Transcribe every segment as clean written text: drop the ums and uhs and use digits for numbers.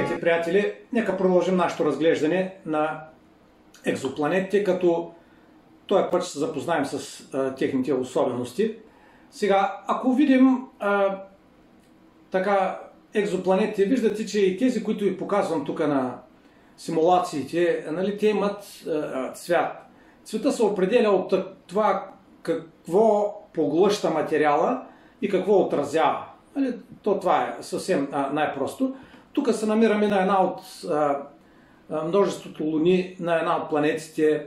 Здравейте, приятели! Нека продължим нашето разглеждане на екзопланетите, като този път ще се запознаем с техните особености. Сега, ако видим така екзопланетите, виждате, че и тези, които ви показвам тук на симулациите, нали, те имат цвят. Цвета се определя от това какво поглъща материала и какво отразява. Нали, това е съвсем най-просто. Тук се намираме на една от множеството луни, на една от планетите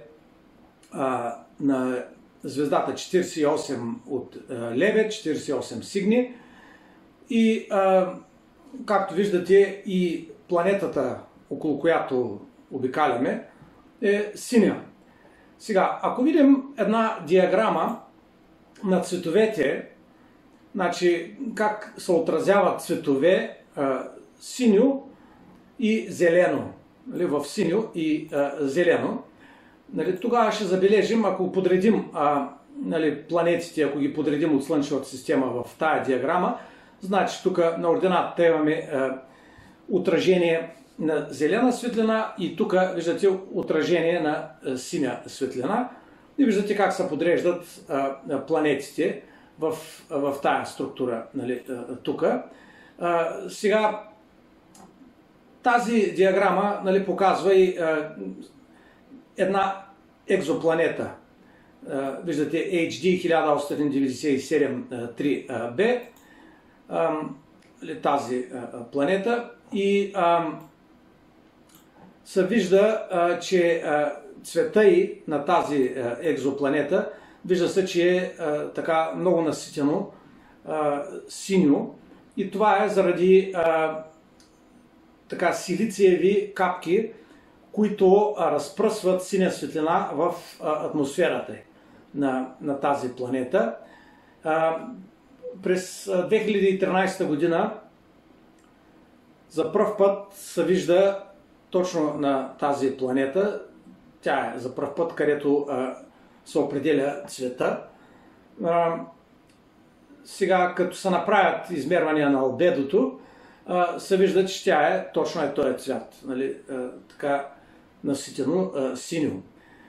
на звездата 48 от Леве, 48 Сигни. И както виждате, и планетата, около която обикаляме, е синя. Сега, ако видим една диаграма на цветовете, значи как се отразяват цветове синьо и зелено, нали, в синьо и зелено, нали, тогава ще забележим, ако подредим нали, планетите, ако ги подредим от Слънчевата система в тая диаграма, значи тук на ординатата имаме отражение на зелена светлина и тук виждате отражение на синя светлина и виждате как се подреждат планетите в тая структура, нали, тук. Сега тази диаграма, нали, показва и една екзопланета. Виждате HD 1897-3b, тази планета, и се вижда, че цвета и на тази екзопланета вижда се, че е така много наситено синьо, и това е заради така силициеви капки, които разпръсват синя светлина в атмосферата на тази планета. През 2013 година за пръв път се вижда точно на тази планета, тя е за пръв път, където се определя цвета. Сега, като се направят измервания на албедото, се вижда, че тя е точно този цвят, нали, така наситено синьо.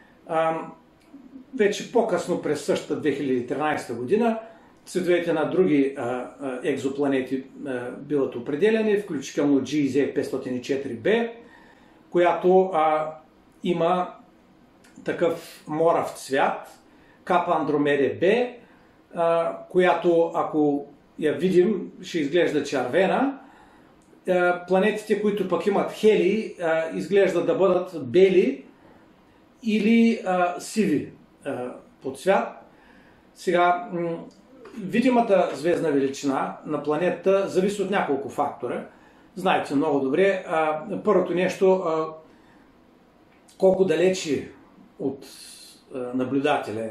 Вече по-късно през същата 2013 година цветовете на други екзопланети биват определени, включително GZ 504b, която има такъв морав цвят, Капа Андромеде B, която, ако я видим, ще изглежда червена. Планетите, които пък имат хелий, изглеждат да бъдат бели или сиви по цвят. Сега, видимата звездна величина на планетата зависи от няколко фактора. Знаете много добре. Първото нещо, колко далече от наблюдателя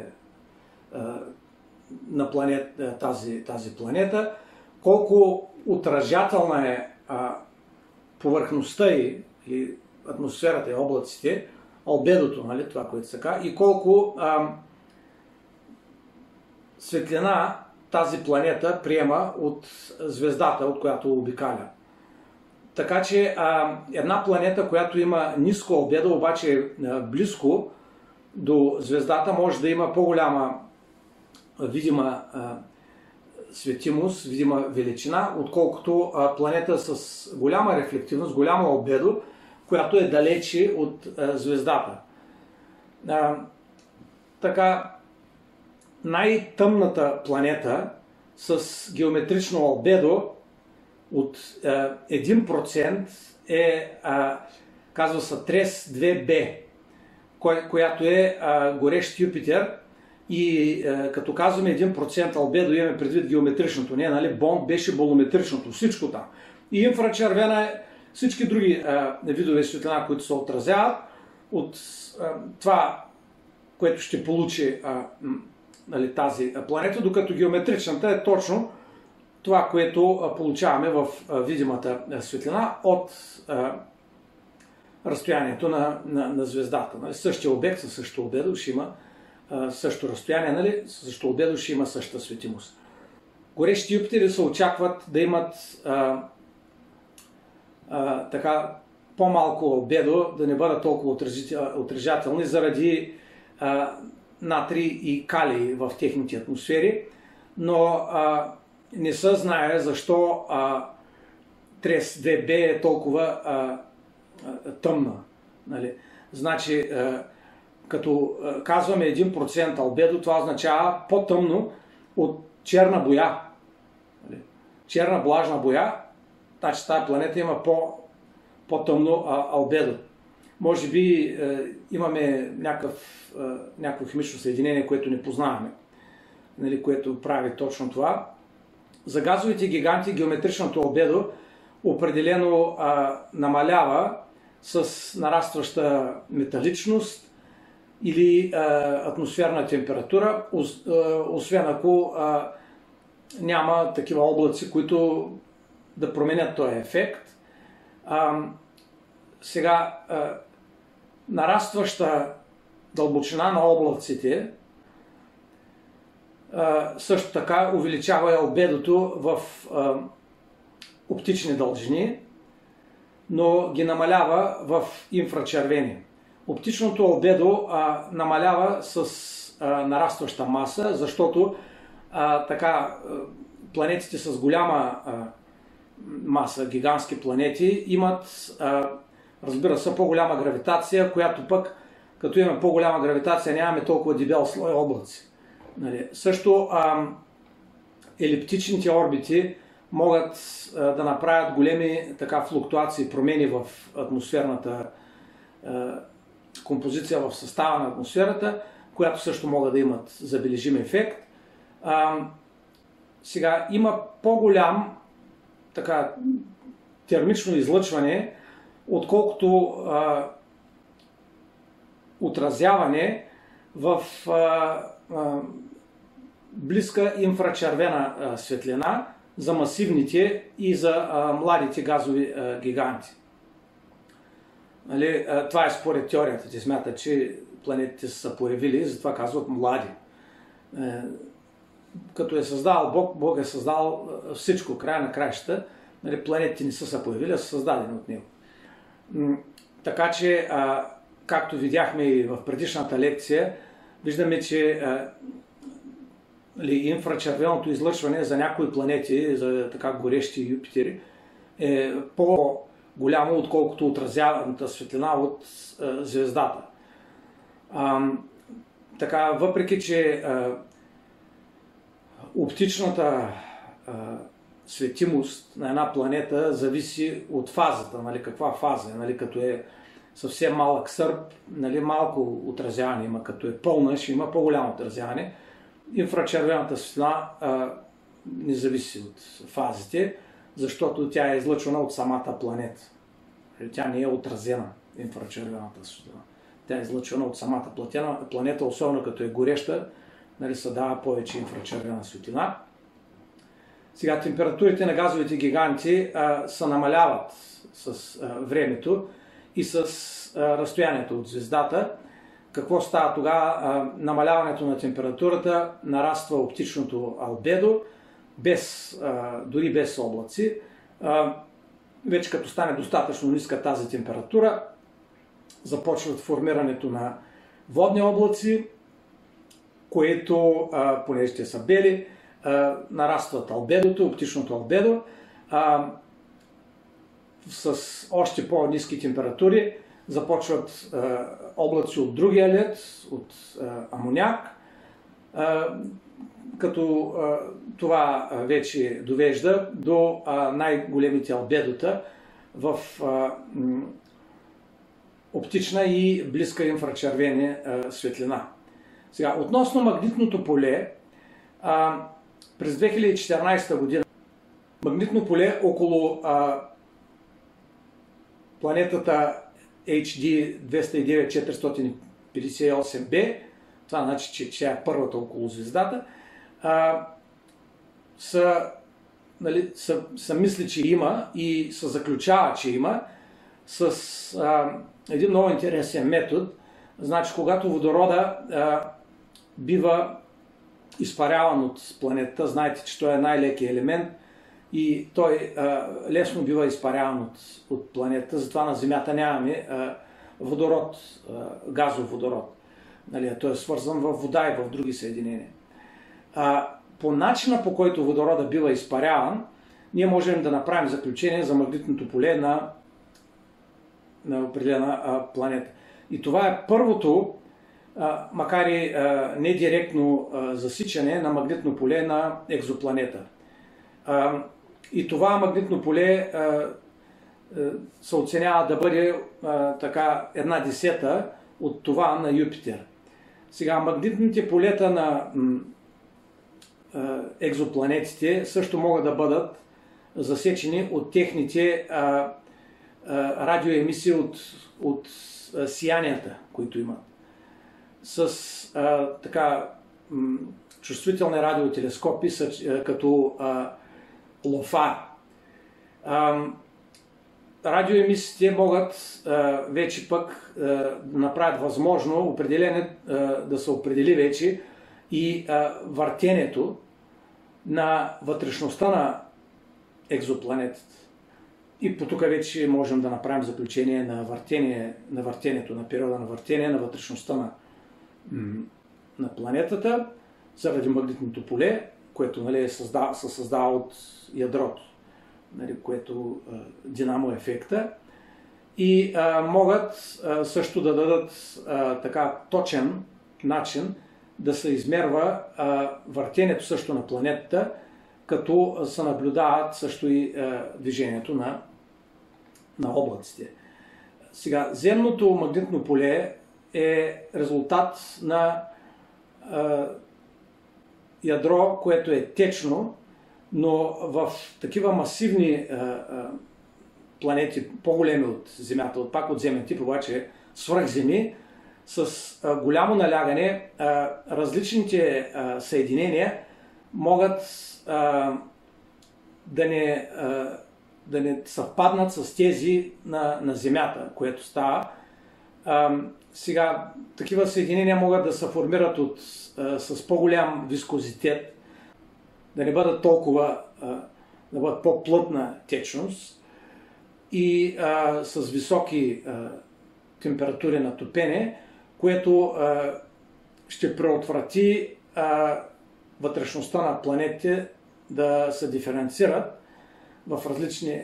на тази планета, колко отражателна е повърхността и атмосферата и облаците, албедото, нали, това, което се казва, и колко светлина тази планета приема от звездата, от която обикаля. Така че една планета, която има ниско албедо, обаче близко до звездата, може да има по-голяма видима светимост, видима величина, отколкото планета с голяма рефлективност, голямо албедо, която е далече от звездата. Така, най-тъмната планета с геометрично албедо от 1% е, казва се Трес 2b, която е горещ Юпитер. И като казваме 1% албедо, имаме предвид геометричното. Не, нали? Бонд беше болометричното, всичко там. И инфрачервена е всички други видове светлина, които се отразяват от това, което ще получи нали, тази планета, докато геометричната е точно това, което получаваме в видимата светлина от разстоянието на звездата. Нали? Същия обект със същото албедо ще има същото разстояние, нали? Същото албедо ще има същата светимост. Горещи Юпитери се очакват да имат така по-малко албедо, да не бъдат толкова отрицателни заради натрий и калий в техните атмосфери, но не се знае защо трес 2b е толкова тъмна. Нали? Значи, като казваме 1% албедо, това означава по-тъмно от черна боя. Нали? Черна влажна боя, значи тази планета има по-тъмно албедо. Може би имаме някакво химично съединение, което не познаваме, нали, което прави точно това. За газовите гиганти геометричното албедо определено намалява с нарастваща металичност или атмосферна температура, освен ако няма такива облаци, които да променят този ефект. Сега, нарастваща дълбочина на облаците също така увеличава албедото в оптични дължини, но ги намалява в инфрачервени. Оптичното албедо намалява с нарастваща маса, защото планетите с голяма маса, гигантски планети, имат, разбира се, по-голяма гравитация, която пък, като имаме по-голяма гравитация, нямаме толкова дебел слой облаци. Нали? Също елиптичните орбити могат да направят големи флуктуации, промени в атмосферната композиция, в състава на атмосферата, която също могат да имат забележим ефект. Сега има по-голям термично излъчване, отколкото отразяване в близка инфрачервена светлина за масивните и за младите газови гиганти. Нали, това е според теорията. Те смятат, че планетите са появили, затова казват млади. Като е създал Бог, Бог е създал всичко, края на краищата. Нали, планетите не са появили, а са създадени от него. Така че, както видяхме и в предишната лекция, виждаме, че инфрачервеното излъчване за някои планети, за така горещи Юпитери, е по-голямо, отколкото отразяваната светлина от звездата. Въпреки че оптичната светимост на една планета зависи от фазата, нали, каква фаза, нали, като е съвсем малък сърб, нали, малко отразяване има, като е пълна, ще има по-голямо отразяване. Инфрачервената светлина не зависи от фазите, защото тя е излъчвана от самата планета. Тя не е отразена, инфрачервената светлина. Тя е излъчвана от самата планета, особено като е гореща, нали, се дава повече инфрачервена светлина. Сега температурите на газовите гиганти се намаляват с времето и с разстоянието от звездата. Какво става тогава? Намаляването на температурата нараства оптичното албедо, дори без облаци. Вече като стане достатъчно ниска тази температура, започват формирането на водни облаци, които, понеже те са бели, нарастват албедото, оптичното албедо. С още по-ниски температури започват облаци от другия лед, от амоняк, като това вече довежда до най-големите албедота в оптична и близка инфрачервена светлина. Сега, относно магнитното поле, през 2014 година магнитно поле около планетата HD 209-458b, това значи, че тя е първата около звездата, са мисли, че има и се заключава, че има с един много интересен метод. Значи, когато водорода бива изпаряван от планетата, знаете, че той е най-лекият елемент, и той лесно бива изпаряван от планетата, затова на Земята нямаме водород, газов водород. Нали, той е свързан в вода и в други съединения. По начина, по който водорода бива изпаряван, ние можем да направим заключение за магнитното поле на определена планета. И това е първото, макар и не директно засичане на магнитно поле на екзопланета. И това магнитно поле се оценява да бъде така 1/10 от това на Юпитер. Сега, магнитните полета на екзопланетите също могат да бъдат засечени от техните радиоемисии от сиянията, които имат. С така чувствителни радиотелескопи, като ЛОФА. Радиоемисиите могат вече пък да направят възможно да се определи вече и въртенето на вътрешността на екзопланетата. И по тук вече можем да направим заключение на въртенето, на периода на въртение на вътрешността на планетата, заради магнитното поле, което, нали, се създава от ядрото, нали, което динамо ефекта. И могат също да дадат така точен начин да се измерва въртенето също на планетата, като се наблюдават също и движението на облаците. Сега, земното магнитно поле е резултат на ядро, което е течно, но в такива масивни планети, по-големи от Земята, пак от земен тип, обаче свръхземи, с голямо налягане, различните съединения могат да не съвпаднат с тези на Земята, което става. Сега, такива съединения могат да се формират с по-голям вискозитет, да не бъдат толкова, да бъдат по-плътна течност и с високи температури на топене, което ще предотврати вътрешността на планетите да се диференцират в различни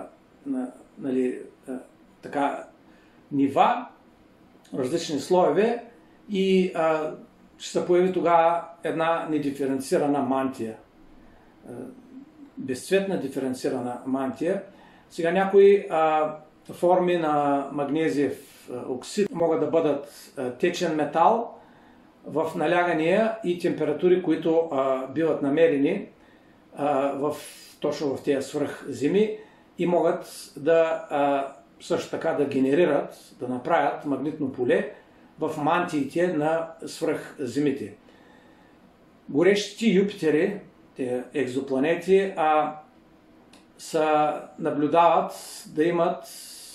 нива, различни слоеве и ще се появи тогава една недиференцирана мантия. Безцветна диференцирана мантия. Сега някои форми на магнезиев оксид могат да бъдат течен метал в налягания и температури, които биват намерени точно в тези свръхземи и могат също така да генерират, да направят магнитно поле в мантиите на свръхземите. Горещите Юпитери, те екзопланети, се наблюдават да имат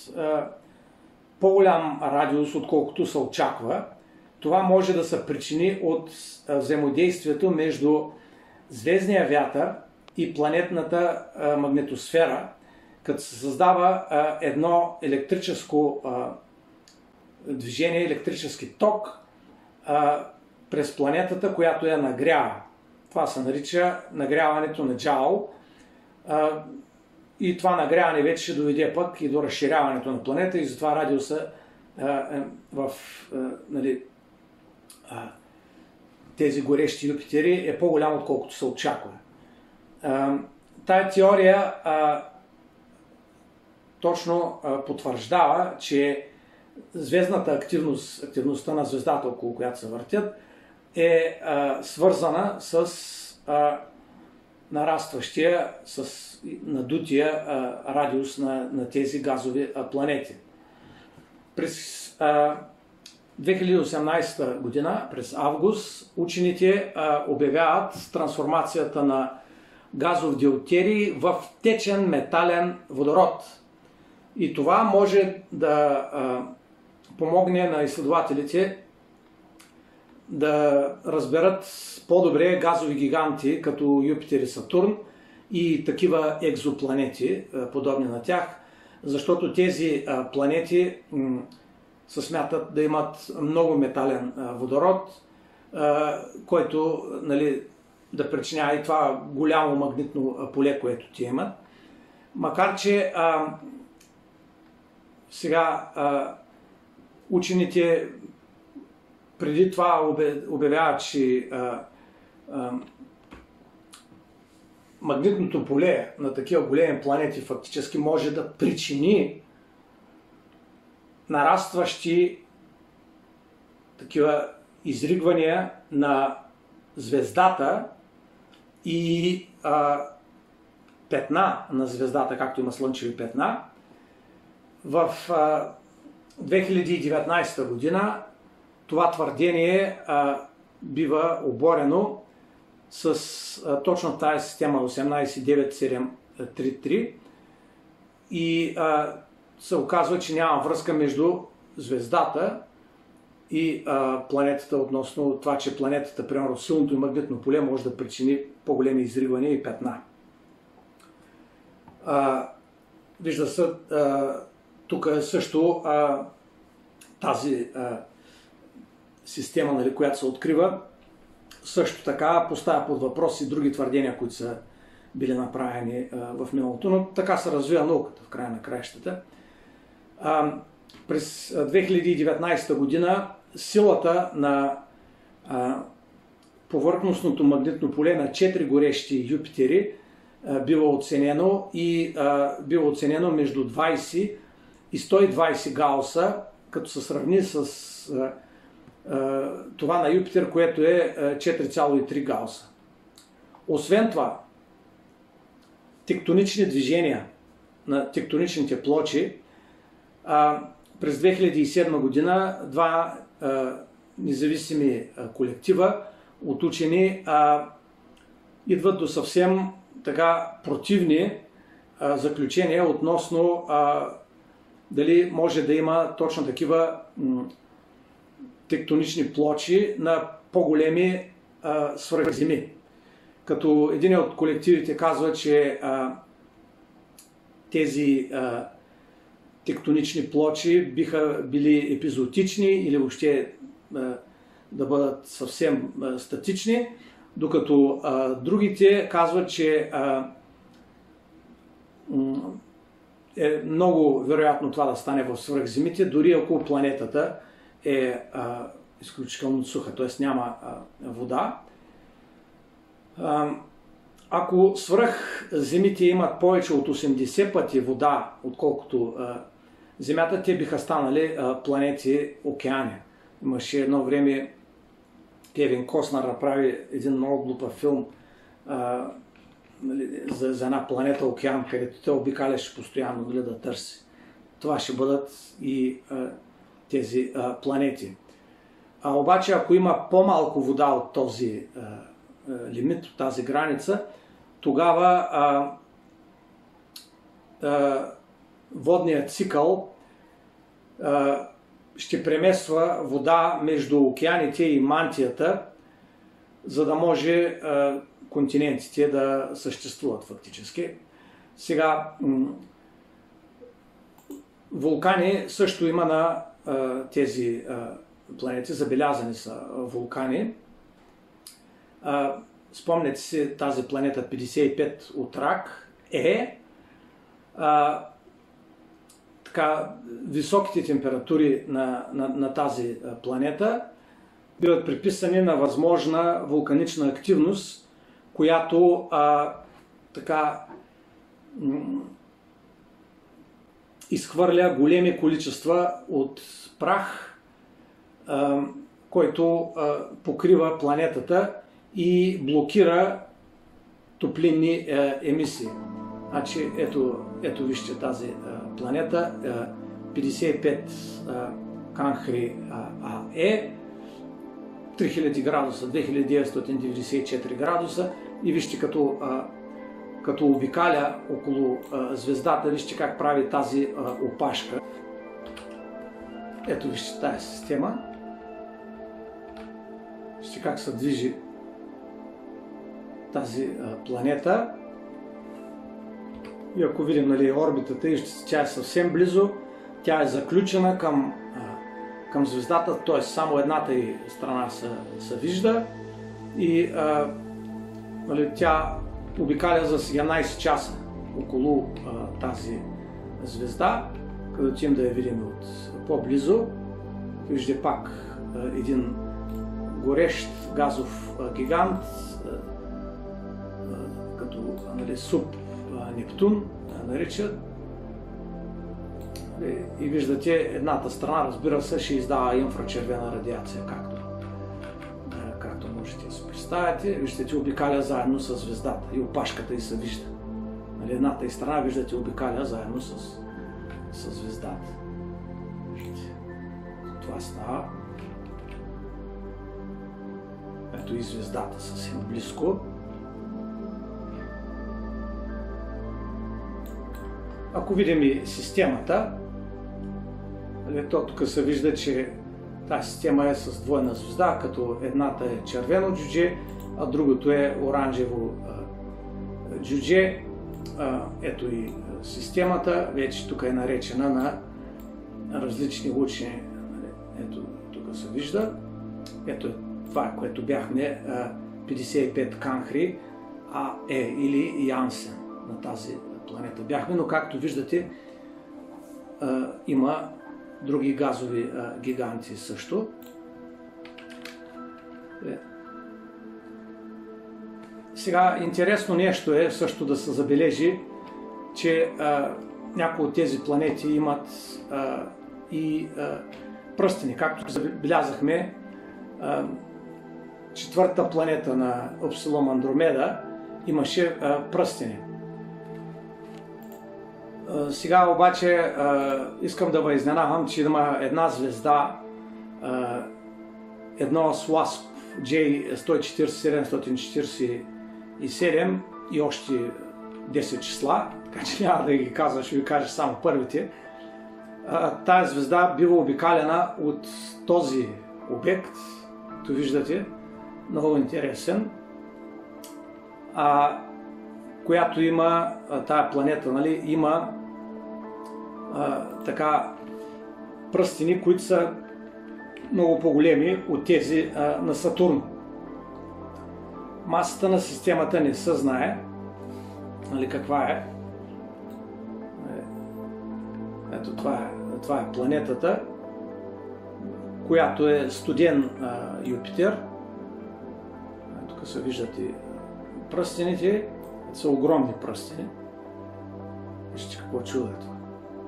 по-голям радиус, отколкото се очаква. Това може да се причини от взаимодействието между звездния вятър и планетната магнетосфера, като се създава едно електрическо движение, електрически ток през планетата, която я нагрява. Това се нарича нагряването на Джаул. И това нагряване вече ще доведе пък и до разширяването на планета и затова радиуса в тези горещи Юпитери е по-голям, отколкото се очаква. Тая теория точно потвърждава, че звездната активност, активността на звездата, около която се въртят, е свързана с нарастващия, с надутия радиус на тези газови планети. През 2018 година, през август, учените обявяват трансформацията на газов deutерий в течен метален водород. И това може да помогне на изследователите да разберат по-добре газови гиганти, като Юпитер и Сатурн, и такива екзопланети, подобни на тях, защото тези планети се смятат да имат много метален водород, който, нали, да причинява и това голямо магнитно поле, което ти имат. Макар че сега учените преди това обявяват, че магнитното поле на такива големи планети фактически може да причини нарастващи такива изригвания на звездата и петна на звездата, както има слънчеви петна. В 2019 година това твърдение бива оборено с точно тази система 189733 и се оказва, че няма връзка между звездата и планетата относно това, че планетата, примерно силното и магнитно поле, може да причини по-големи изригвания и петна. Вижда се тук също тази система, нали, която се открива, също така поставя под въпрос и други твърдения, които са били направени в миналото, но така се развива науката в края на краищата. През 2019 година силата на повърхностното магнитно поле на 4 горещи Юпитери било оценено и било оценено между 20 и 120 гауса, като се сравни с това на Юпитер, което е 4,3 гауса. Освен това, тектонични движения на тектоничните плочи през 2007 година два независими колектива от учени идват до съвсем така противни заключения относно дали може да има точно такива тектонични плочи на по-големи свръхземи. Като един от колективите казва, че тези тектонични плочи биха били епизоотични или въобще да бъдат съвсем статични, докато другите казват, че е много вероятно това да стане в свръхземите, дори ако планетата е изключително суха, т.е. няма вода. Ако свръхземите имат повече от 80 пъти вода, отколкото Земята, те биха станали планети океани. Имаше едно време Кевин Костнър направи един много глупав филм за една планета океан, където те обикаляше постоянно да търси. Това ще бъдат и тези планети. Обаче, ако има по-малко вода от този лимит, от тази граница, тогава водният цикъл ще премества вода между океаните и мантията, за да може континентите да съществуват фактически. Сега, вулкани също има на тези планети, забелязани са вулкани. Спомняте си тази планета 55 от Рак така, високите температури на тази планета биват приписани на възможна вулканична активност, която така изхвърля големи количества от прах, който покрива планетата и блокира топлинни емисии. Значи, ето вижте тази планета 55 Канхри АЕ, 3000 градуса, 2994 градуса и вижте като обикаля около звездата, вижте как прави тази опашка. Ето вижте тази система. Вижте как се движи тази планета. И ако видим, нали, орбитата, тя е съвсем близо, тя е заключена към звездата, т.е. само едната й страна се вижда и нали, тя обикаля за 17 часа около тази звезда, като отидем да я видим от по-близо. Вижда пак един горещ газов гигант, като, нали, суп Нептун наричат. И виждате, едната страна, разбира се, ще издава инфрачервена радиация, както можете да си представите. Виждате, обикаля заедно с звездата и опашката й се вижда. Нали, едната й страна, виждате, обикаля заедно с звездата. Виждате, това става. Ето и звездата съвсем близко. Ако видим и системата, то тук се вижда, че тази система е с двойна звезда, като едната е червено джудже, а другото е оранжево джудже. Ето и системата, вече тук е наречена на различни учени. Ето тук се вижда. Ето това, което бяхме 55 Канхри или Янсен на тази планета бяхме, но както виждате, има други газови гиганти също. Сега интересно нещо е също да се забележи, че някои от тези планети имат и пръстени. Както забелязахме, четвърта планета на Upsilon Андромеда имаше пръстени. Сега обаче искам да ви изненадам, че има една звезда, едно SWASP J140747 и още 10 числа, така че няма да ги казвам, ще ви кажа само първите. Тая звезда бива обикалена от този обект, то виждате, много интересен, която има, тая планета, нали, има така пръстени, които са много по-големи от тези на Сатурн. Масата на системата не се знае, нали, каква е. Ето това е планетата, която е студен Юпитер. Тук се виждат и пръстените, са огромни пръстени. Вижте какво чудо е това.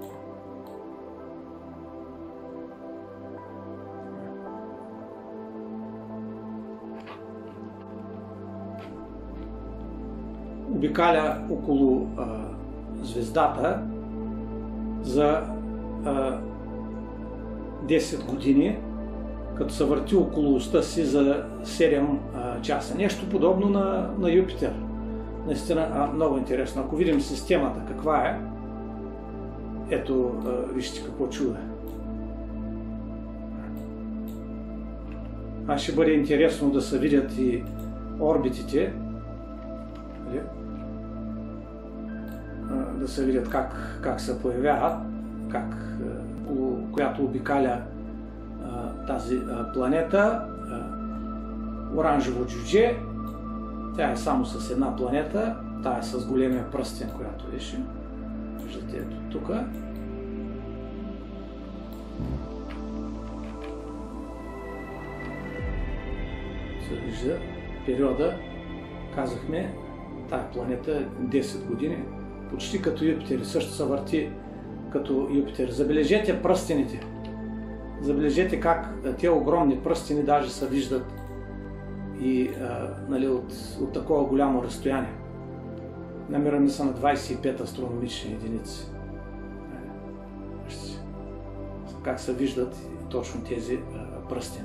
Обикаля около звездата за 10 години, като се върти около оста си за 7 часа. Нещо подобно на Юпитер. Наистина много интересно. Ако видим системата каква е, ето вижте какво чудо е. Ще бъде интересно да се видят и орбитите, да се видят как се появяват, която обикаля тази планета. Оранжево джудже, тя е само с една планета, тя е с големия пръстен, която беше. Виждате ето тук. Се вижда периода, казахме, тая планета е 10 години, почти като Юпитер, също се върти като Юпитер. Забележете пръстените. Забележете как тези огромни пръстени даже се виждат и нали, от такова голямо разстояние. Намираме се на 25 астрономични единици. Как се виждат точно тези пръстени.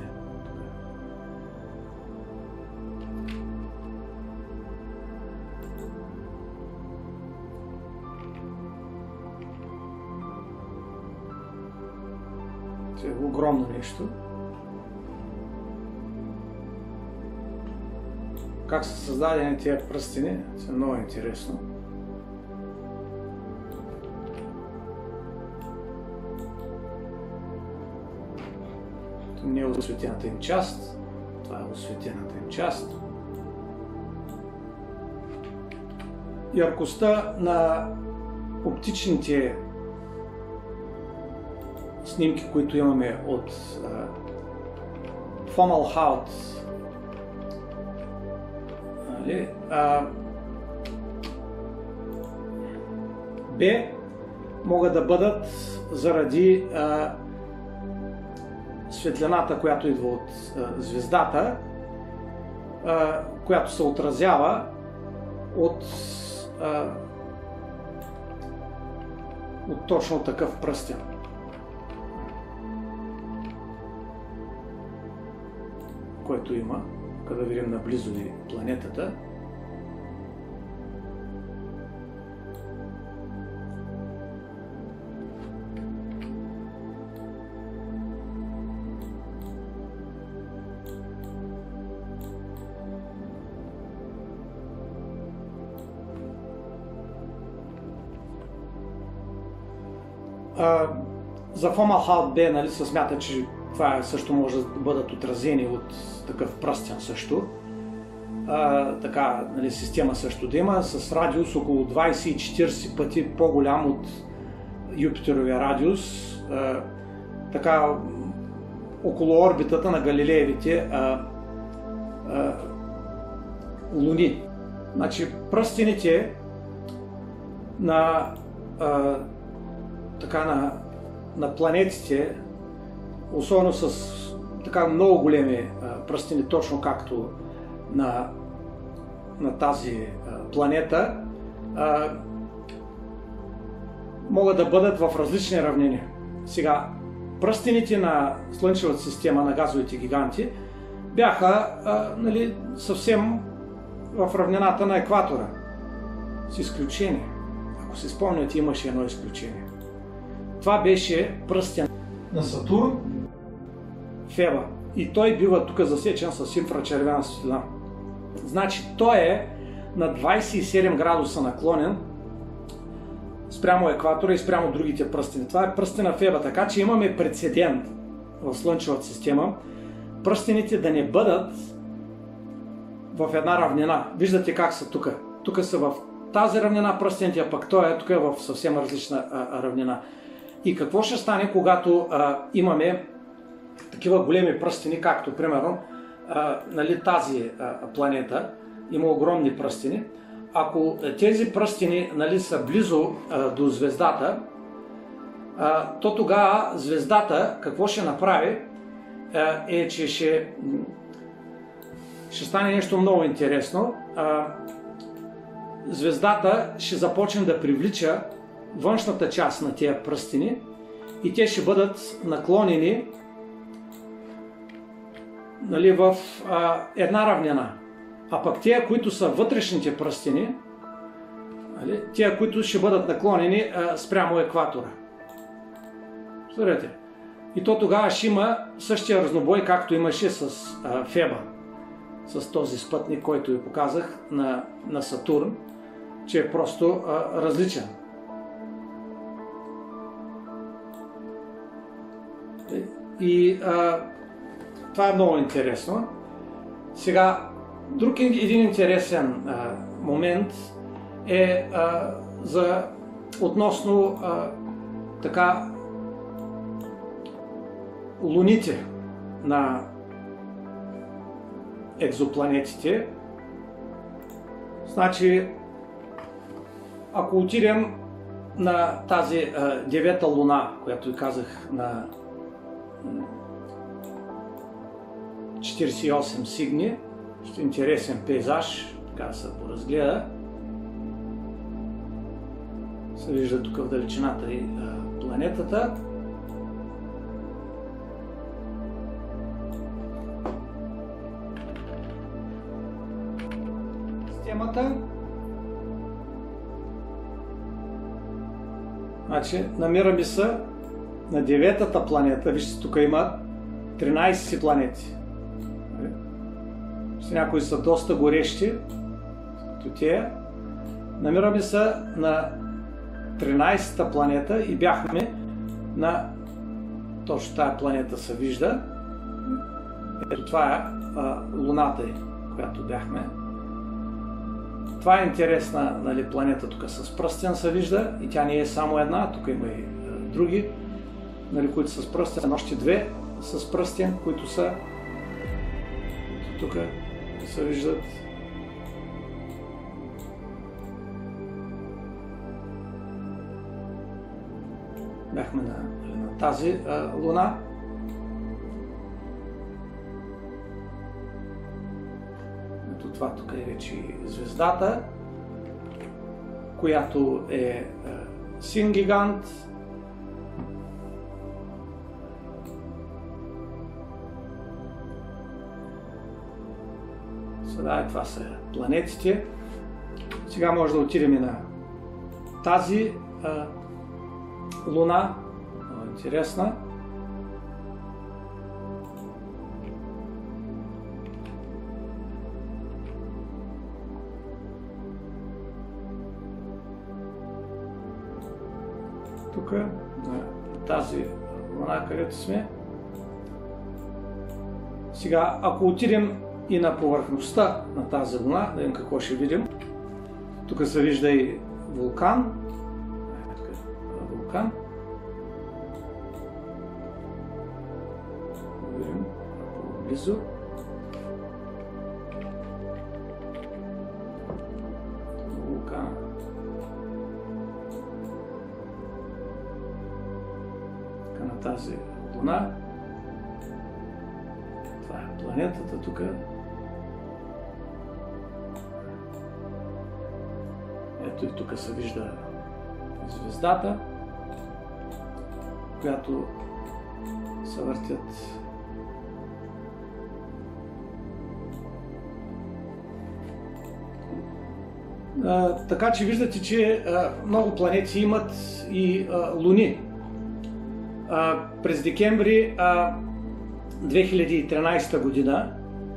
Това е огромно нещо. Как са създадени тези пръстени, това е много интересно. не е осветената им част. Това е осветената им част. Яркостта на оптичните снимки, които имаме от Fomalhaut, Б, могат да бъдат заради светлината, която идва от звездата, която се отразява от точно такъв пръстен. Който има, като да видим наблизо ли планетата. За Fomalhaut B, нали, се смята, че това също може да бъдат отразени от такъв пръстен също. Така, нали, система също да има, с радиус около 20-40 пъти по-голям от Юпитеровия радиус, така около орбитата на Галилеевите луни. Значи пръстените на на планетите, особено с така много големи пръстени, точно както на тази планета, могат да бъдат в различни равнини. Сега, пръстените на Слънчевата система, на газовите гиганти, бяха нали, съвсем в равнината на екватора, с изключение. Ако се спомняте, имаше едно изключение. Това беше пръстен на Сатурн, Феба. И той бива тук засечен с инфрачервена светлина. Значи той е на 27 градуса наклонен спрямо екватора и спрямо другите пръстени. Това е пръстена Феба, така че имаме прецедент в Слънчевата система пръстените да не бъдат в една равнина. Виждате как са тук. Тук са в тази равнина пръстените, а пък той е тук в съвсем различна равнина. И какво ще стане, когато имаме такива големи пръстени, както примерно нали, тази планета има огромни пръстени. Ако тези пръстени нали, са близо до звездата, то тогава звездата какво ще направи е, че ще стане нещо много интересно. Звездата ще започне да привлича външната част на тези пръстени и те ще бъдат наклонени нали, в една равнина. А пък тези, които са вътрешните пръстени, нали, тези, които ще бъдат наклонени спрямо екватора. Смотрите. И то тогава ще има същия разнобой, както имаше с Феба, с този спътник, който ви показах на Сатурн, че е просто различен. И това е много интересно. Сега, друг един интересен момент е относно така луните на екзопланетите. Значи, ако отидем на тази девета луна, която ви казах на 48 Сигни, ще е интересен пейзаж, така да се поразгледа. Се вижда тук в далечината и планетата. Системата. Значи, намираме се на деветата планета. Вижте, тук има 13 планети. Някои са доста горещи, като тия. Намираме се на 13-та планета и бяхме на точно тая планета се вижда. Ето това е Луната, която бяхме. Това е интересна, нали, планета тук с пръстен се вижда и тя не е само една, тук има и други, нали, които са с пръстен, още две с пръстен, които са тук се виждат. Бяхме на тази Луна. Ето това тук е вече звездата, която е син гигант. Сега това са планетите. Сега може да отидем и на тази Луна. Много интересна. Тук, на тази Луна, където сме. Сега, ако отидем и на повърхността на тази Луна, да видим какво ще видим. Тук се вижда и вулкан. Вулкан. Видим близо. Вулкан. Така на тази Луна. Това е планетата тук. Ето и тук се вижда звездата, която се въртят. Така че виждате, че много планети имат и луни. През декември 2013 година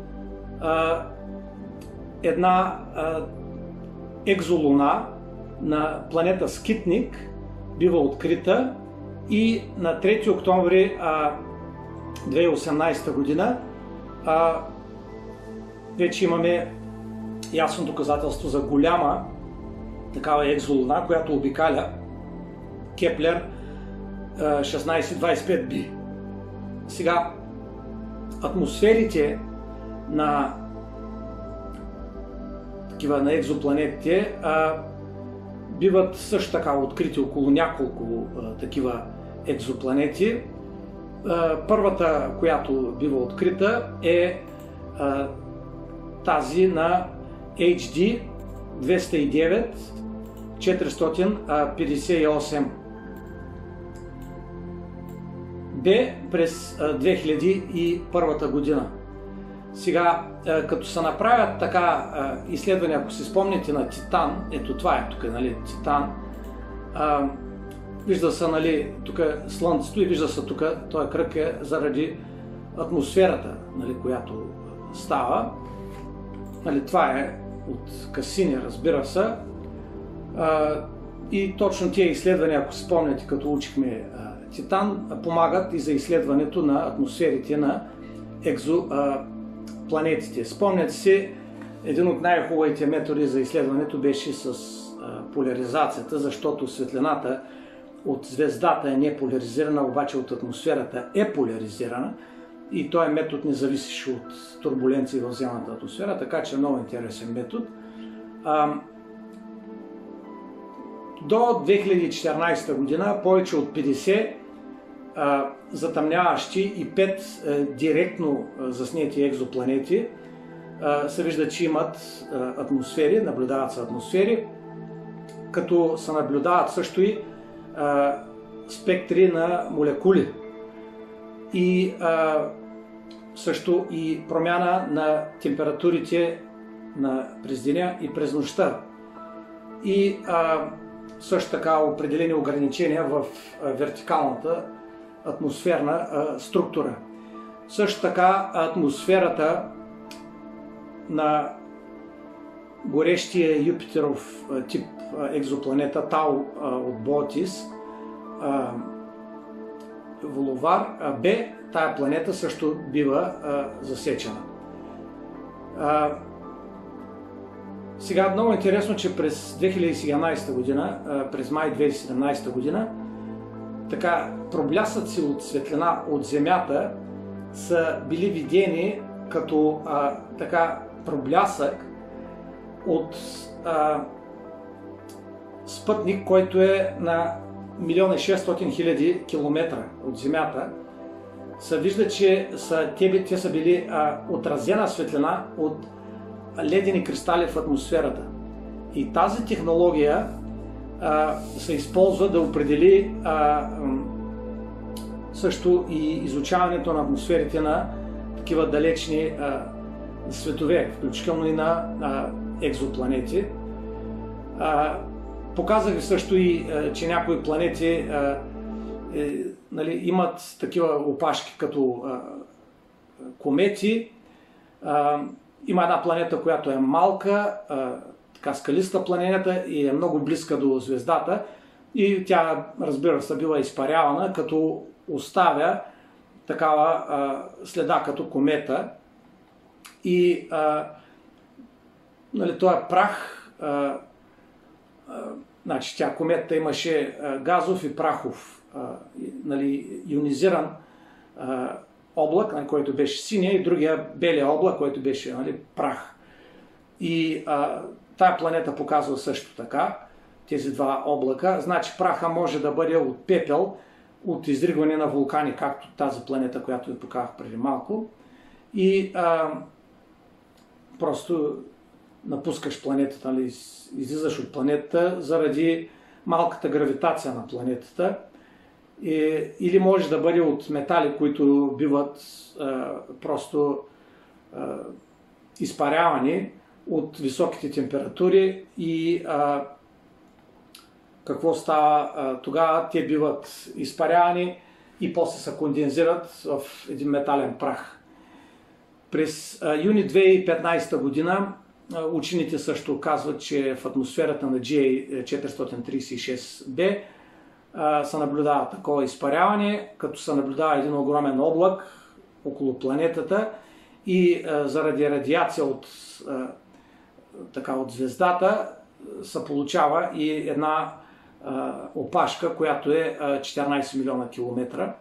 една екзолуна на планета Скитник бива открита и на 3 октомври 2018 година вече имаме ясно доказателство за голяма такава екзолуна, която обикаля Кеплер 1625b. Сега, атмосферите на на екзопланетите биват също така открити около няколко такива екзопланети. Първата, която бива открита, е тази на HD 209 458 Б през 2001 година. Сега, като се направят така изследвания, ако си спомните на Титан, ето това е тук, нали, Титан, вижда се, нали, тук Слънцето и вижда се тук, този кръг е заради атмосферата, нали, която става. Нали, това е от Касини, разбира се. И точно тия изследвания, ако си спомняте, като учихме Титан, помагат и за изследването на атмосферите на екзопланетите. Спомняте си, един от най-хубавите методи за изследването беше с поляризацията, защото светлината от звездата е не поляризирана, обаче от атмосферата е поляризирана и този метод не зависеше от турбуленции в земната атмосфера, така че е много интересен метод. До 2014 година повече от 50 затъмняващи и 5 директно заснети екзопланети се вижда, че имат атмосфери, наблюдават се атмосфери, като се наблюдават също и спектри на молекули и също и промяна на температурите през деня и през нощта. И също така определени ограничения в вертикалната атмосферна структура. Също така атмосферата на горещия Юпитеров тип екзопланета Тау от Ботис Воловар Б, тая планета също бива засечена. Сега много интересно, че през 2017 година, през май 2017 година, така проблясъци от светлина от Земята са били видени като така проблясък от спътник, който е на 1 600 000 км от Земята. Се вижда, че те са били отразена светлина от ледени кристали в атмосферата. И тази технология се използва да определи също и изучаването на атмосферите на такива далечни светове, включително и на екзопланети. Показах ви също и, че някои планети имат такива опашки като комети. Има една планета, която е малка, така скалиста планета и е много близка до звездата. И тя, разбира се, била изпарявана, като оставя такава следа като комета. И този прах, значи тя комета имаше газов и прахов, ионизиран облак, който беше синия, и другия белия облак, който беше прах. И тая планета показва също така тези два облака. Значи праха може да бъде от пепел, от изригване на вулкани, както тази планета, която ви показах преди малко. И просто напускаш планетата, излизаш от планетата заради малката гравитация на планетата. Или може да бъде от метали, които биват просто изпарявани от високите температури. И какво става тогава? Те биват изпарявани и после се кондензират в един метален прах. През юни 2015 година учените също казват, че в атмосферата на GA436b се наблюдава такова изпаряване, като се наблюдава един огромен облак около планетата и заради радиация от звездата се получава и една опашка, която е 14 милиона километра.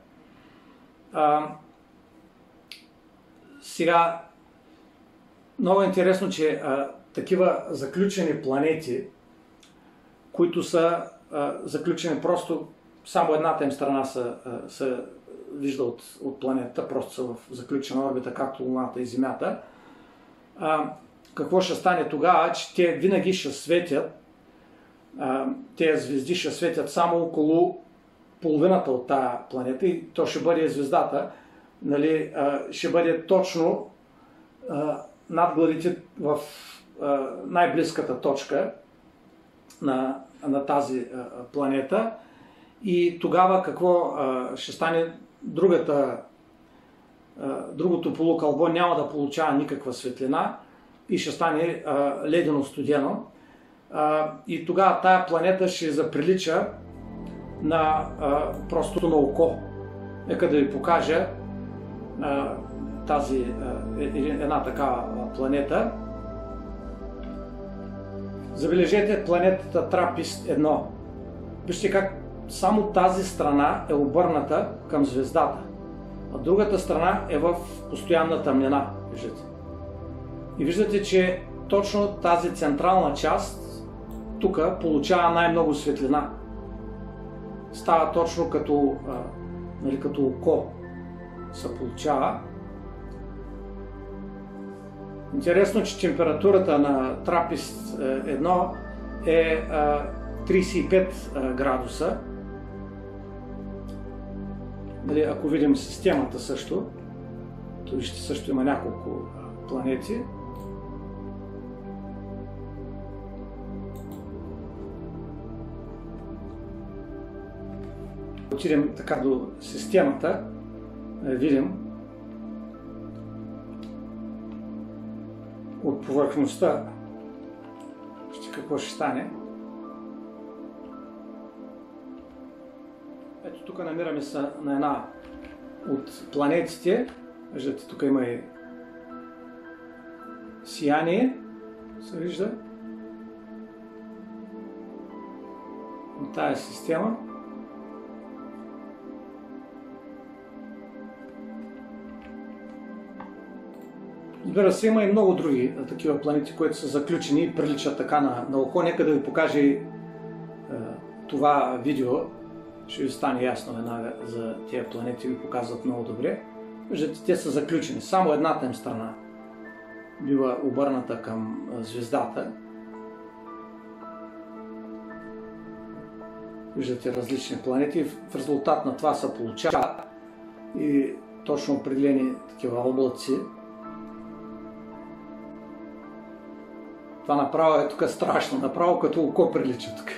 Сега, много интересно, че такива заключени планети, които са заключени просто, само едната им страна се вижда от планетата, просто са в заключена орбита, както Луната и Земята. Какво ще стане тогава? Че те винаги ще светят, тези звезди ще светят само около половината от тази планета и то ще бъде звездата, ще бъде точно над гладите в най-близката точка на тази планета. И тогава какво ще стане? Другото полукълбо няма да получава никаква светлина и ще стане ледено-студено. И тогава тая планета ще заприлича просто на око. Нека да ви покажа една такава планета. Забележете планетата Трапист-1. Вижте как само тази страна е обърната към звездата, а другата страна е в постоянна тъмнина. Виждате. И виждате, че точно тази централна част тук получава най-много светлина. Става точно като око се получава. Интересно, че температурата на Трапист-1 е 35 градуса. Ако видим системата също, то вижте, също има няколко планети. Отидем така до системата, видим от повърхността какво ще стане. Ето Ето тук намираме се на една от планетите. Виждате, тук има и сияние, се вижда. От тая система. Разбира се, има и много други такива планети, които са заключени и приличат така на око. Нека да ви покажа това видео. Ще ви стане ясно веднага за тези планети, ви показват много добре. Виждате, те са заключени. Само едната им страна бива обърната към звездата. Виждате различни планети. В резултат на това се получават и точно определени такива облаци. Това направо е тук страшно, направо като око прилича тук.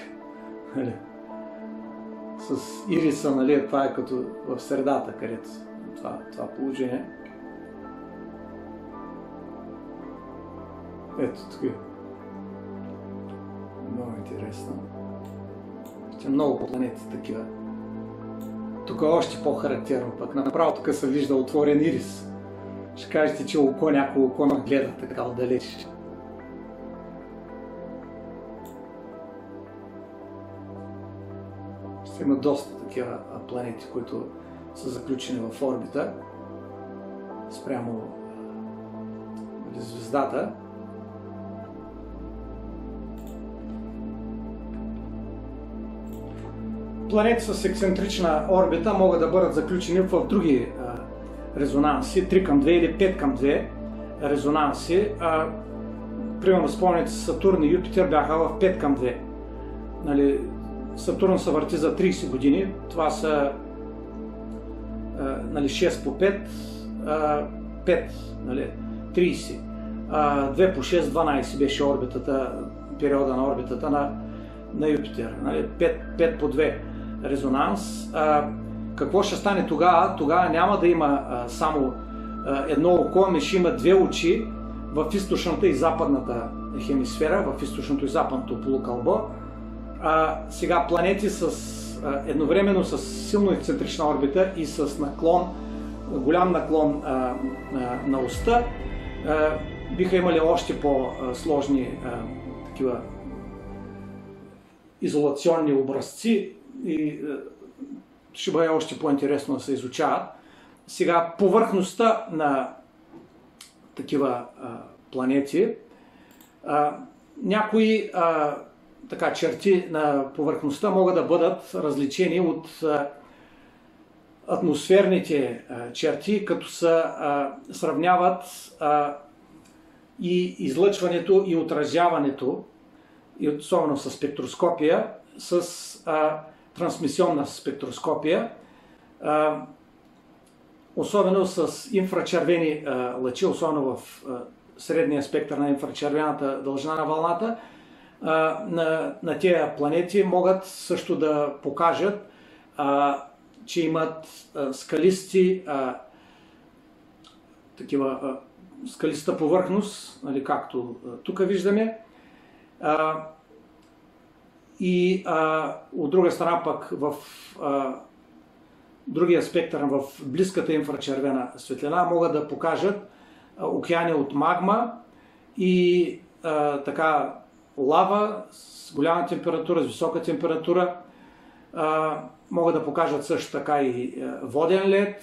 С ириса, нали, това е като в средата, където това положение. Ето тук. Много интересно. Ще много планети такива. Тук е още по-характерно пък. Направо тук се вижда отворен ирис. Ще кажете, че някое око нагледа така отдалеч. Има доста такива планети, които са заключени в орбита спрямо звездата. Планети с ексцентрична орбита могат да бъдат заключени в други резонанси, 3 към 2 или 5 към 2 резонанси. Примерно спомняте, Сатурн и Юпитер бяха в 5 към 2. Нали, Сатурн се върти за 30 години, това са 6 по 5, 5, 30, 2 по 6, 12 беше периода на орбитата на Юпитер, 5 по 2 резонанс. Какво ще стане тогава? Тогава няма да има само едно око, ами ще има две очи в източната и западната хемисфера, в източното и западното полукълбо. Сега планети едновременно с силно ексцентрична орбита и с голям наклон на оста биха имали още по-сложни такива изолационни образци и ще бъде още по-интересно да се изучават. Сега повърхността на такива планети, някои черти на повърхността могат да бъдат различени от атмосферните черти, като се сравняват и излъчването и отразяването, и особено с спектроскопия, с трансмисионна спектроскопия, особено с инфрачервени лъчи, особено в средния спектър на инфрачервената дължина на вълната. На тези планети могат също да покажат, че имат скалиста повърхност, нали, както тук виждаме. И от друга страна пък в другия спектър, в близката инфрачервена светлина, могат да покажат океани от магма и лава с голяма температура, с висока температура. Могат да покажат също така и воден лед,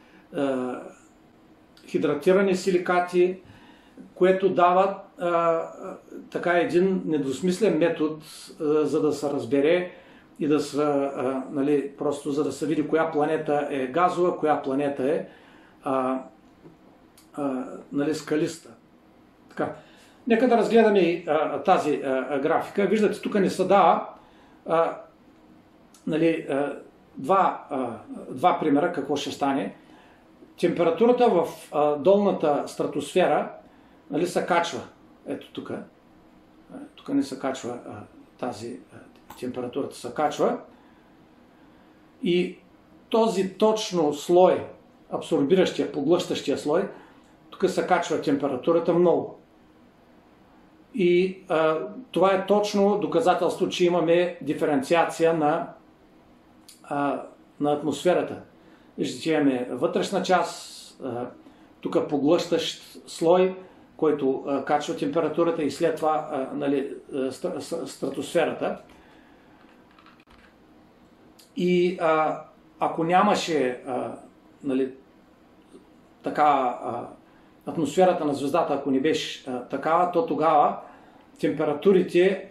хидратирани силикати, което дават един недвусмислен метод, за да се разбере и да се, просто за да се види коя планета е газова, коя планета е скалиста. Така. Нека да разгледаме и тази графика. Виждате, тук ни се дава два примера какво ще стане. Температурата в долната стратосфера се качва. Ето тук. Тук не се качва тази температурата се качва. И този точно слой, абсорбиращия, поглъщащия слой, тук се качва температурата много. И това е точно доказателство, че имаме диференциация на на атмосферата. Виждате, имаме вътрешна част, тук поглъщащ слой, който качва температурата и след това стратосферата. И ако нямаше атмосферата на звездата, ако не беше такава, то тогава температурите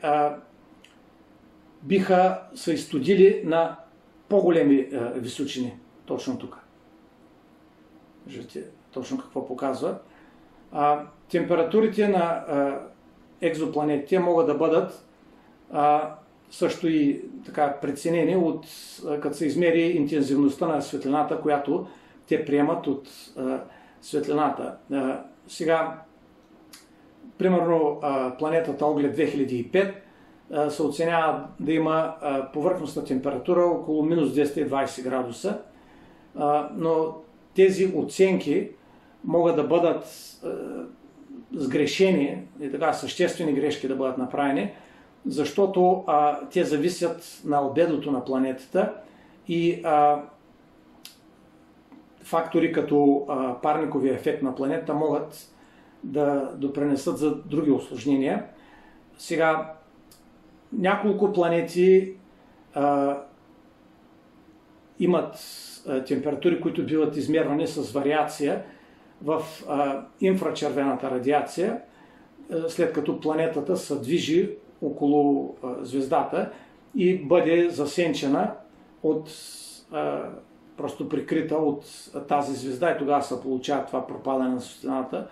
биха се изстудили на по-големи височини. Точно тук. Виждате точно какво показва. Температурите на екзопланетите могат да бъдат също и така преценени като се измери интензивността на светлината, която те приемат от светлината. Сега, примерно, планетата Оглед 2005 се оценява да има повърхностна температура около минус 220 градуса, но тези оценки могат да бъдат сгрешени и така съществени грешки да бъдат направени, защото те зависят на албедото на планетата и фактори като парниковия ефект на планетата могат да допринесат за други усложнения. Сега, няколко планети имат температури, които биват измервани с вариация в инфрачервената радиация, след като планетата се движи около звездата и бъде засенчена просто прикрита от тази звезда и тогава се получава това пропадане на светлината,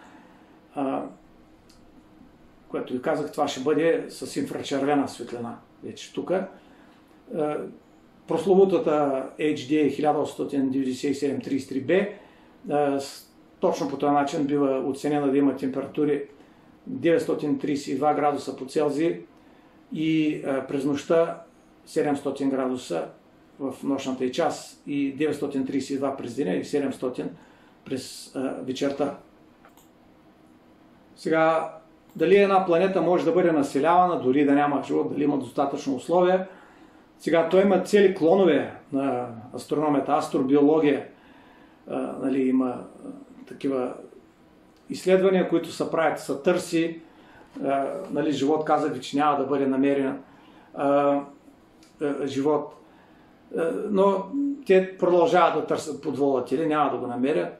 което ви казах, това ще бъде с инфрачервена светлина. Вече тук прословутата HD 1897-33b точно по този начин бива оценена да има температури 932 градуса по Целзий и през нощта 700 градуса в нощната и час и 932 през деня и 700 през вечерта. Сега, дали една планета може да бъде населявана, дори да няма живот, дали има достатъчно условия. Сега, той има цели клонове на астрономията, астробиология. Има такива изследвания, които се правят, се търси. Живот, казах ви, че няма да бъде намерен живот. Но те продължават да търсят подводители, няма да го намерят.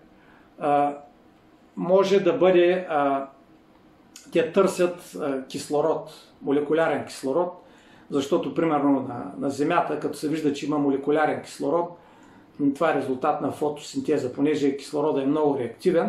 Може да бъде... Те търсят кислород, молекулярен кислород, защото, примерно, на Земята, като се вижда, че има молекулярен кислород, това е резултат на фотосинтеза, понеже кислорода е много реактивен,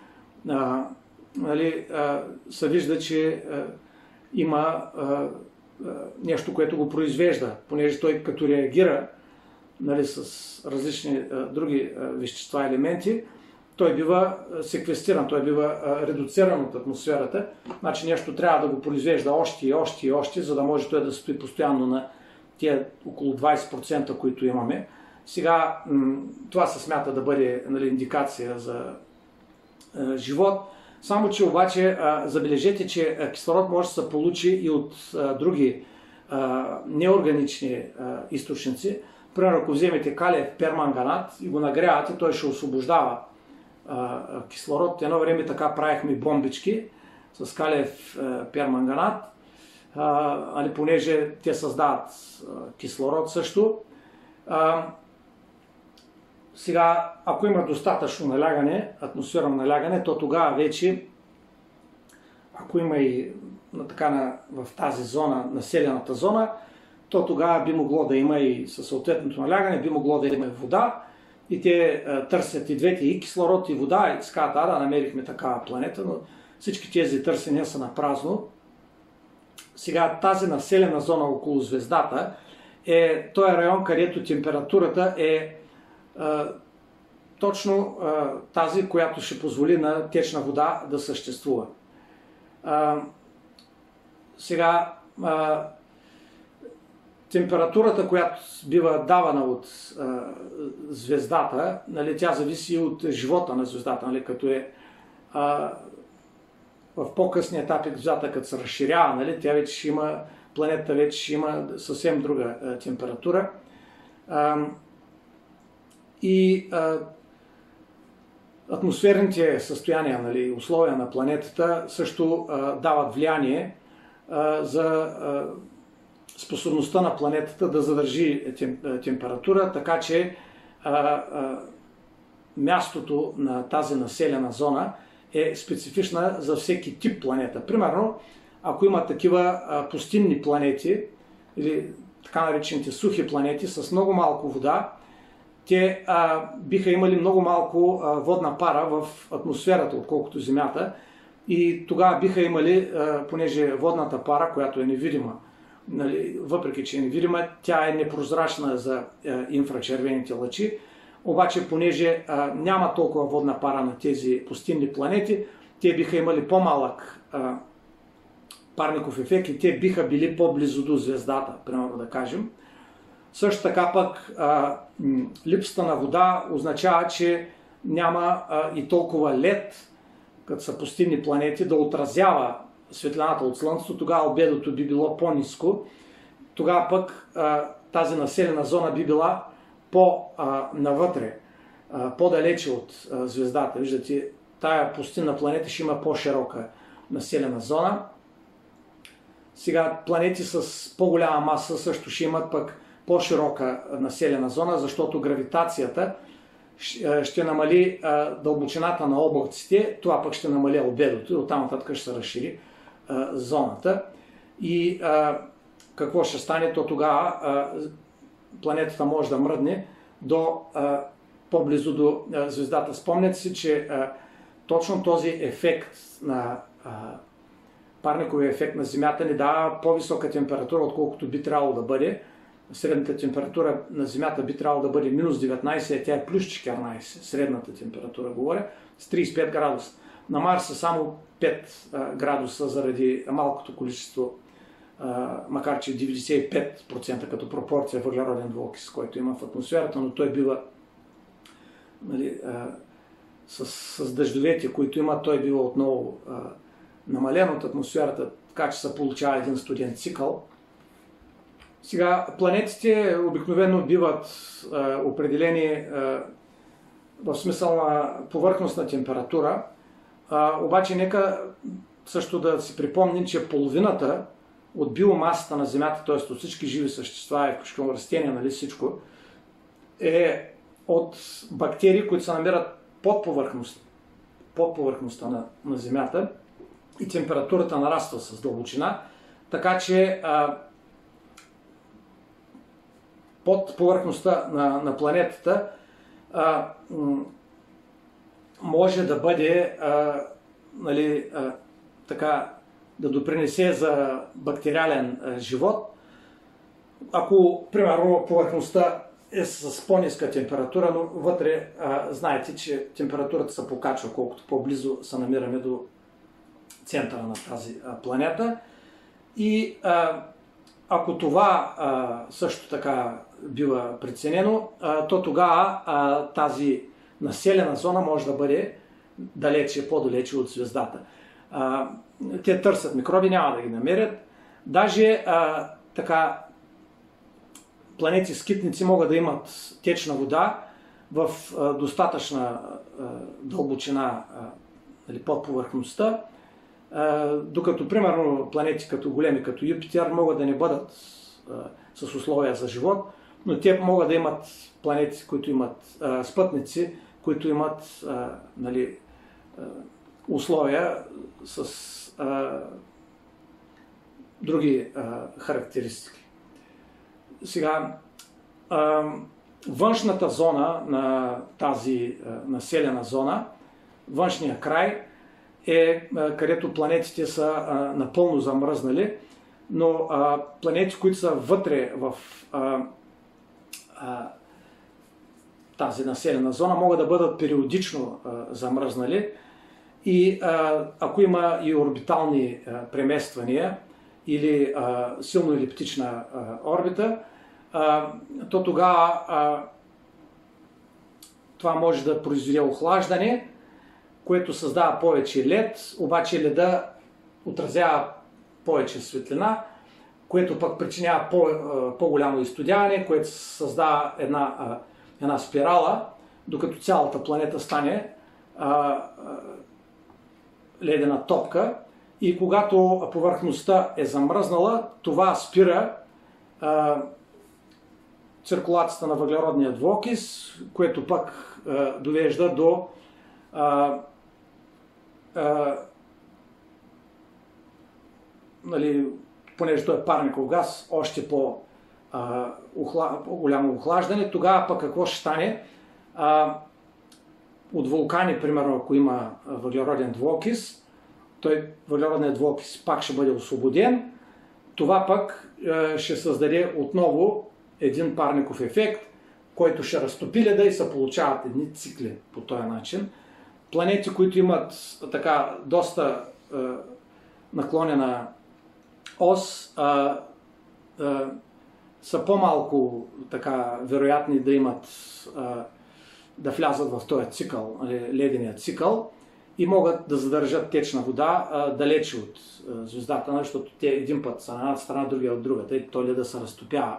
се вижда, че има нещо, което го произвежда, понеже той като реагира с различни други вещества, елементи, той бива секвестиран, той бива редуциран от атмосферата. Значи нещо трябва да го произвежда още и още и още, за да може той да стои постоянно на тия около 20%, които имаме. Сега това се смята да бъде индикация за живот. Само че обаче забележете, че кислород може да се получи и от други неорганични източници. Примерно, ако вземете калиев перманганат и го нагрявате, той ще освобождава кислород. Едно време така правихме бомбички с калиев перманганат, понеже те създават кислород също. Сега, ако има достатъчно налягане, атмосферно налягане, то тогава вече, ако има и в тази зона, населената зона, то тогава би могло да има и със съответното налягане, би могло да има и вода. И те търсят и двете, и кислород, и вода, и казват, да, намерихме такава планета, но всички тези търсения са на празно. Сега тази населена зона около звездата е този район, където температурата е точно тази, която ще позволи на течна вода да съществува. Сега, температурата, която бива давана от звездата, тя зависи от живота на звездата, като е в по-късни етапи звездата, като се разширява, тя вече ще има, планетата вече ще има съвсем друга температура. и атмосферните състояния, нали, условия на планетата също дават влияние за способността на планетата да задържи температура, така че мястото на тази населена зона е специфична за всеки тип планета. Примерно, ако има такива пустинни планети или така наречените сухи планети с много малко вода, те биха имали много малко водна пара в атмосферата, отколкото Земята, и тогава биха имали, понеже водната пара, която е невидима, нали, въпреки че е невидима, тя е непрозрачна за инфрачервените лъчи, обаче понеже няма толкова водна пара на тези пустинни планети, те биха имали по-малък парников ефект и те биха били по-близо до звездата, примерно да кажем. Също така пък липсата на вода означава, че няма и толкова лед, като са пустинни планети, да отразява светлината от Слънцето, тогава албедото би било по-ниско, тогава пък тази населена зона би била по-навътре, по-далече от звездата. Виждате, тая пустинна планета ще има по-широка населена зона. Сега планети с по-голяма маса също ще имат пък по-широка населена зона, защото гравитацията ще намали дълбочината на облаците, това пък ще намали албедото и оттам нататък ще се разшири зоната. И какво ще стане, то тогава планетата може да мръдне до по-близо до звездата. Спомнете си, че точно този ефект на парниковия ефект на Земята ни дава по-висока температура, отколкото би трябвало да бъде. Средната температура на Земята би трябвало да бъде минус 19, а тя е плюс 14, средната температура говоря, с 35 градуса. На Марс е само 5 градуса заради малкото количество, макар че 95% като пропорция въглероден двуокис, който има в атмосферата, но той бива, нали, с дъждовете, които има, той бива отново намален от атмосферата, така че се получава един студен цикъл. Сега, планетите обикновено биват определени в смисъл на повърхностна температура, обаче нека също да си припомним, че половината от биомасата на Земята, т.е. от всички живи същества, включително растения, нали, всичко, е от бактерии, които се намират под повърхността на Земята, и температурата нараства с дълбочина, така че под повърхността на планетата може да бъде нали, така, да допринесе за бактериален живот. Ако, примерно, повърхността е с по-ниска температура, но вътре знаете, че температурата се покачва, колкото по-близо се намираме до центъра на тази планета. И ако това също така бива преценено, то тогава тази населена зона може да бъде далече, по-далече от звездата. Те търсят микроби, няма да ги намерят. Даже така планети скитници могат да имат течна вода в достатъчна дълбочина под повърхността, докато примерно планети като големи, като Юпитер, могат да не бъдат с условия за живот, но те могат да имат планети, които имат спътници, които имат нали, условия с други характеристики. Сега, външната зона на тази населена зона, външния край, е където планетите са напълно замръзнали, но планети, които са вътре в тази населена зона, могат да бъдат периодично замръзнали и ако има и орбитални премествания или силно елиптична орбита, то тогава това може да произведе охлаждане, което създава повече лед, обаче леда отразява повече светлина, което пък причинява по-голямо изстудяване, което създава една една спирала, докато цялата планета стане ледена топка, и когато повърхността е замръзнала, това спира циркулацията на въглеродния двуокис, което пък довежда до понеже той е парников газ, още по-голямо охлаждане. Тогава пък какво ще стане? От вулкани, примерно, ако има въглероден двуокис, въглеродният двуокис пак ще бъде освободен. Това пък ще създаде отново един парников ефект, който ще разтопи леда и се получават едни цикли по този начин. Планети, които имат така доста наклонена ос, са по-малко така вероятни да имат да влязат в този цикъл, ледения цикъл, и могат да задържат течна вода далече от звездата, защото те един път са на една страна, другия от другата, и то леда се разтопява.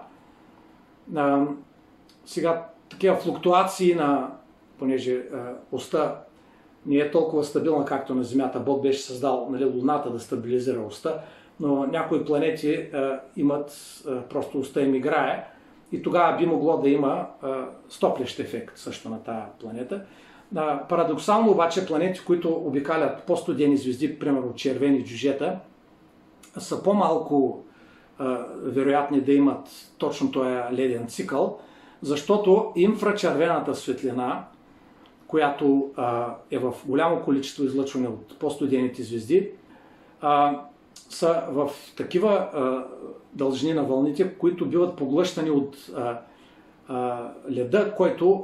Сега, такива флуктуации понеже оста не е толкова стабилна, както на Земята. Бог беше създал Луната да стабилизира оста, но някои планети имат просто оста им играе, и тогава би могло да има стоплещ ефект също на тази планета. Парадоксално обаче планети, които обикалят по-студени звезди, примерно червени джуджета, са по-малко вероятни да имат точно този леден цикъл, защото инфрачервената светлина, която е в голямо количество излъчване от по-студените звезди, са в такива дължини на вълните, които биват поглъщани от леда,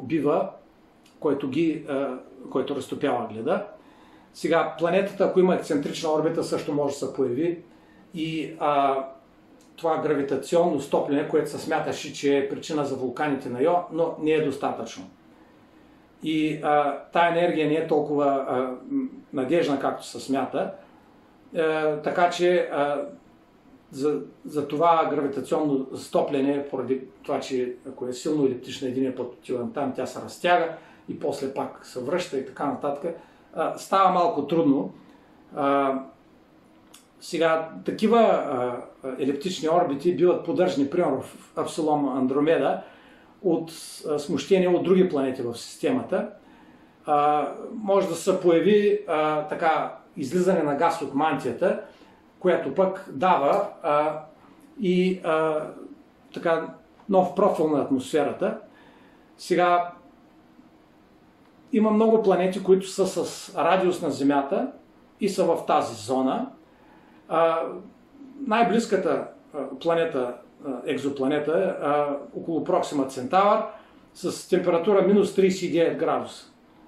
който разтопява леда. Сега, планетата, ако има ексцентрична орбита, също може да се появи, и това гравитационно стопляне, което се смяташе, че е причина за вулканите на Йо, но не е достатъчно. И тая енергия не е толкова надежна, както се смята, така че за това гравитационно стопляне, поради това, че ако е силно елиптична един път отива там, тя се разтяга и после пак се връща и така нататък, става малко трудно. Сега, такива елиптични орбити биват поддържани, примерно в Апсилон Андромеда, от смущения от други планети в системата. Може да се появи така излизане на газ от мантията, която пък дава така нов профил на атмосферата. Сега, има много планети, които са с радиус на Земята и са в тази зона. Най-близката планета, екзопланета, около Проксима Центавър, с температура минус 39 градуса.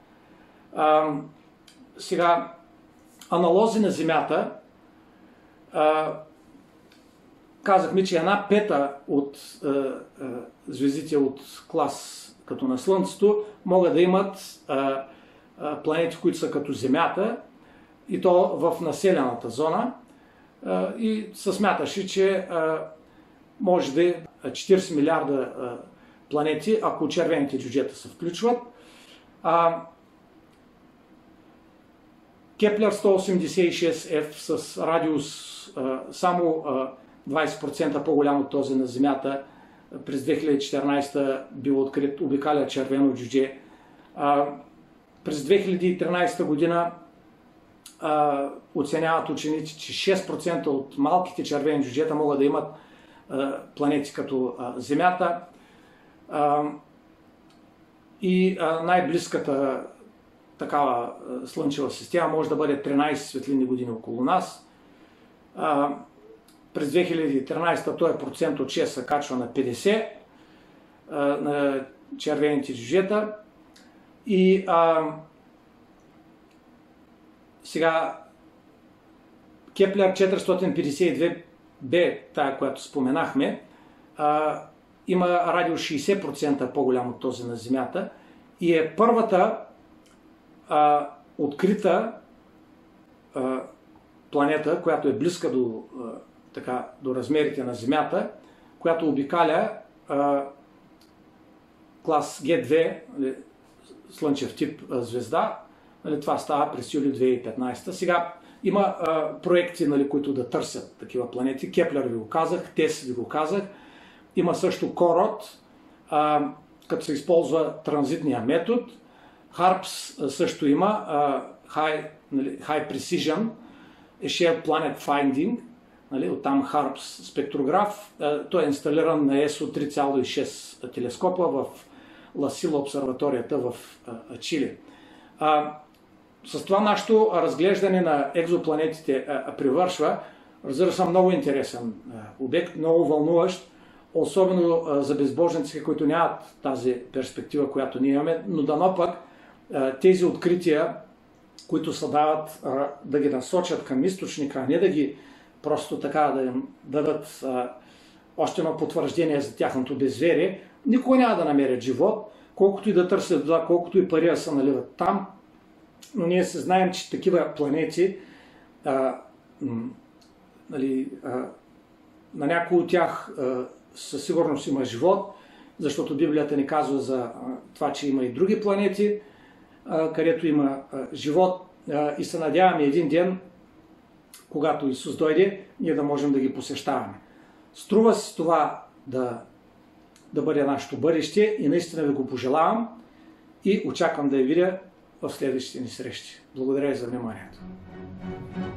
Сега, аналози на Земята, казахме, че една пета от звездите от клас като на Слънцето могат да имат планети, които са като Земята, и то в населената зона, и се смяташе, че може да е 40 милиарда планети, ако червените джуджета се включват. Кеплер 186F с радиус само 20% по-голям от този на Земята, през 2014 бил открит, обикаля червено джудже. През 2013 година оценяват ученици, че 6% от малките червени джуджета могат да имат планети като Земята. И най-близката такава слънчева система може да бъде 13 светлинни години около нас. През 2013 този процент от 6 се качва на 50 на червените джуджета. И сега Кеплер 452b, тая, която споменахме, има радиус 60% по-голям от този на Земята и е първата открита планета, която е близка до размерите на Земята, която обикаля клас Г2, слънчев тип звезда. Това става през юли 2015. Сега има проекти, които да търсят такива планети. Кеплер ви го казах, Тес ви го казах. Има също Корот, като се използва транзитния метод. Харпс също има, High Precision, Shared Planet Finding, оттам Харпс спектрограф. Той е инсталиран на ESO 3,6 телескопа в Ласила обсерваторията в Чили. С това нашето разглеждане на екзопланетите привършва. Разбира се, много интересен обект, много вълнуващ, особено за безбожници, които нямат тази перспектива, която ние имаме, но дано пък тези открития, които се дават, да ги насочат към източника, не да ги просто така да им дадат още едно потвърждение за тяхното безверие, никога няма да намерят живот, колкото и да търсят това, колкото и пари да се наливат там. Но ние се знаем, че такива планети, на някои от тях със сигурност има живот, защото Библията ни казва за това, че има и други планети, където има живот, и се надяваме един ден, когато Исус дойде, ние да можем да ги посещаваме. Струва се това да бъде нашето бъдеще и наистина ви го пожелавам и очаквам да я видя в следващите ни срещи. Благодаря ви за вниманието.